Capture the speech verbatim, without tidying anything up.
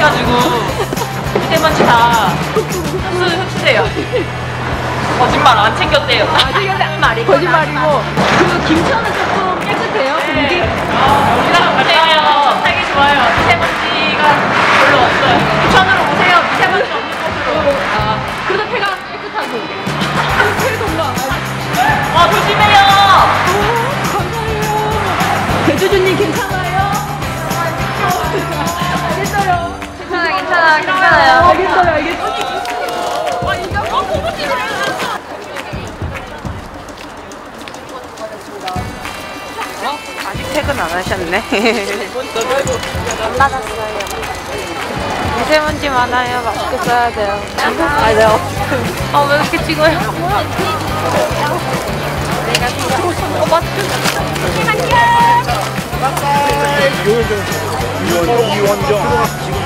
해가지고 미세먼지 다 흡수, 흡수돼요. 거짓말 안 챙겼대요. 아, 지금 말이고 거짓말이고. 그 김천은 조금 깨끗해요? 공기? 어, 여기가 오세요. 살기 좋아요. 미세먼지가 별로 없어요. 부천으로 오세요. 미세먼지 없는 곳으로. 아, 그래도 폐가 깨끗하고. 폐 건강. 어, 조심해요. 오, 감사해요. 배주주님 괜찮아요? 알겠어요. 괜찮아, 괜찮아, 괜찮아요. 알겠어요, 알겠어요. 아, 이거 어, 고무줄이래. 아직 퇴근 안 하셨네. 안 받았어요. 미세먼지 많아요. 마스크 써야 돼요. 맞아요. 아, 왜 이렇게 찍어요? 내가 찍어. 어, 마스크. 이원정, 이원정,